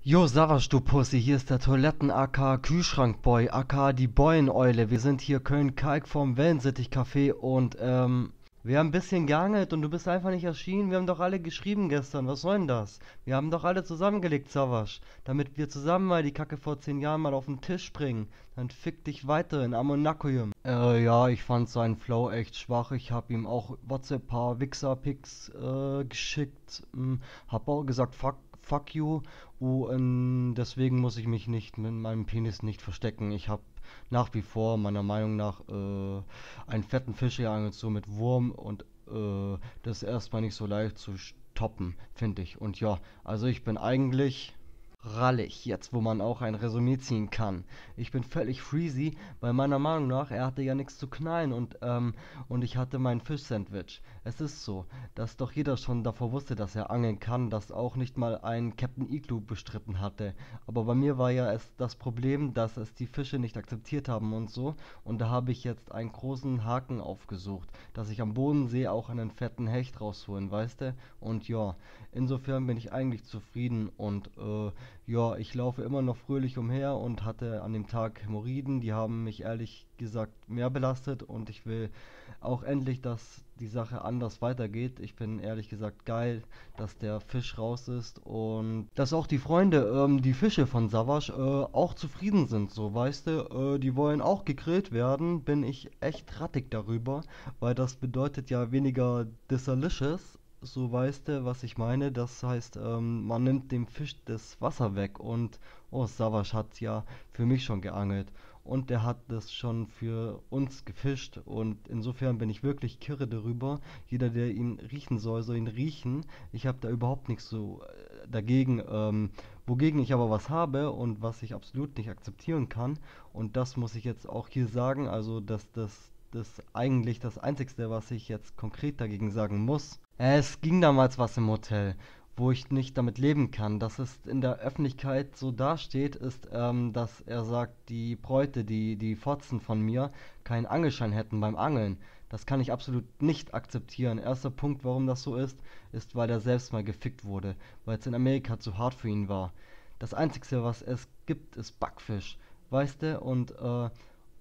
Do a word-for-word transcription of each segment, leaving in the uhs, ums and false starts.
Jo, Savas, du Pussy, hier ist der Toiletten-aka Kühlschrankboy, aka die Boyeneule. Wir sind hier Köln-Kalk vom Wellensittich-Café und ähm, wir haben ein bisschen geangelt und du bist einfach nicht erschienen. Wir haben doch alle geschrieben gestern. Was soll denn das? Wir haben doch alle zusammengelegt, Savas, damit wir zusammen mal die Kacke vor zehn Jahren mal auf den Tisch bringen. Dann fick dich weiter in Ammoniakium. Äh, ja, ich fand seinen Flow echt schwach. Ich hab ihm auch WhatsApp paar Wichser-Pics äh, geschickt. Hm, hab auch gesagt, fuck, fuck you. Uh, ähm, deswegen muss ich mich nicht mit meinem Penis nicht verstecken. Ich habe nach wie vor meiner Meinung nach äh, einen fetten Fisch geangelt, so mit Wurm und äh, das ist erstmal nicht so leicht zu toppen, finde ich. Und ja, also ich bin eigentlich rallig, jetzt wo man auch ein Resümee ziehen kann. Ich bin völlig freezy, weil meiner Meinung nach, er hatte ja nichts zu knallen und, ähm, und ich hatte mein Fischsandwich. Es ist so, dass doch jeder schon davor wusste, dass er angeln kann, dass auch nicht mal ein Captain Igloo bestritten hatte. Aber bei mir war ja es das Problem, dass es die Fische nicht akzeptiert haben und so. Und da habe ich jetzt einen großen Haken aufgesucht, dass ich am Bodensee auch einen fetten Hecht rausholen, weißt du? Und ja, insofern bin ich eigentlich zufrieden und äh, ja, ich laufe immer noch fröhlich umher und hatte an dem Tag Hämorrhoiden. Die haben mich ehrlich gesagt mehr belastet und ich will auch endlich, dass die Sache anders weitergeht. Ich bin ehrlich gesagt geil, dass der Fisch raus ist und dass auch die Freunde, ähm, die Fische von Savas, äh, auch zufrieden sind, so weißt du. Äh, die wollen auch gegrillt werden, bin ich echt rattig darüber, weil das bedeutet ja weniger Dissalicious, so weißt du, was ich meine. Das heißt, ähm, man nimmt dem Fisch das Wasser weg und oh, Savas hat ja für mich schon geangelt und der hat das schon für uns gefischt und insofern bin ich wirklich kirre darüber. Jeder, der ihn riechen soll, soll ihn riechen. Ich habe da überhaupt nichts so äh, dagegen. Ähm, wogegen ich aber was habe und was ich absolut nicht akzeptieren kann und das muss ich jetzt auch hier sagen, also dass das das eigentlich das Einzigste, was ich jetzt konkret dagegen sagen muss. Es ging damals was im Hotel, wo ich nicht damit leben kann. Dass es in der Öffentlichkeit so dasteht, ist, ähm, dass er sagt, die Bräute, die, die Fotzen von mir, keinen Angelschein hätten beim Angeln. Das kann ich absolut nicht akzeptieren. Erster Punkt, warum das so ist, ist, weil er selbst mal gefickt wurde, weil es in Amerika zu hart für ihn war. Das Einzige, was es gibt, ist Backfisch, weißt du? Und, äh,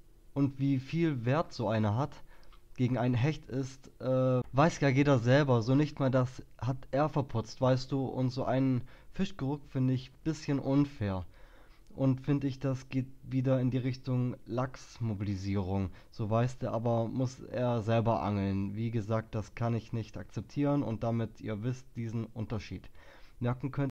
und wie viel Wert so einer hat gegen einen Hecht ist, äh, weiß ja jeder selber. So nicht mal das hat er verputzt, weißt du. Und so einen Fischgeruch finde ich bisschen unfair. Und finde ich, das geht wieder in die Richtung Lachsmobilisierung. So weißt du, aber muss er selber angeln. Wie gesagt, das kann ich nicht akzeptieren und damit ihr wisst diesen Unterschied. Merken könnt